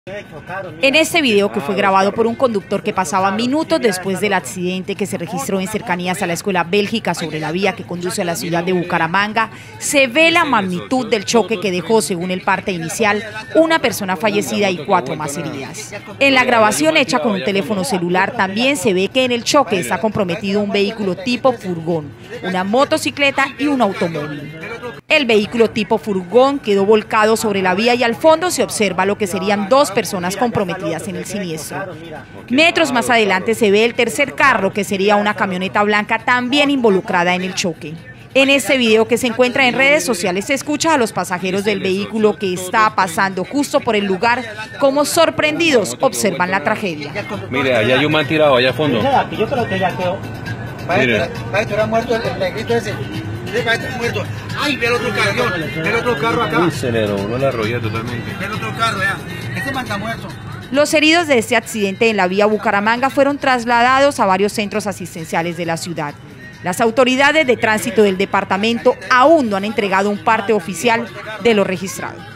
En este video, que fue grabado por un conductor que pasaba minutos después del accidente que se registró en cercanías a la Escuela Bélgica sobre la vía que conduce a la ciudad de Bucaramanga, se ve la magnitud del choque que dejó, según el parte inicial, una persona fallecida y 4 más heridas. En la grabación hecha con un teléfono celular también se ve que en el choque está comprometido un vehículo tipo furgón, una motocicleta y un automóvil. El vehículo tipo furgón quedó volcado sobre la vía y al fondo se observa lo que serían 2 personas comprometidas en el siniestro. Metros más adelante se ve el tercer carro, que sería una camioneta blanca también involucrada en el choque. En este video, que se encuentra en redes sociales, se escucha a los pasajeros del vehículo que está pasando justo por el lugar como sorprendidos observan la tragedia. Mire, allá hay un man tirado allá a fondo. Yo creo que ya quedó. Parece muerto el negrito ese. Muerto. ¡Ay, ve el otro carro! Ve el otro carro acá. Uy, se le dobló la rodilla totalmente. Ve el otro carro, ya. Este man está muerto. Los heridos de este accidente en la vía Bucaramanga fueron trasladados a varios centros asistenciales de la ciudad. Las autoridades de tránsito del departamento aún no han entregado un parte oficial de lo registrado.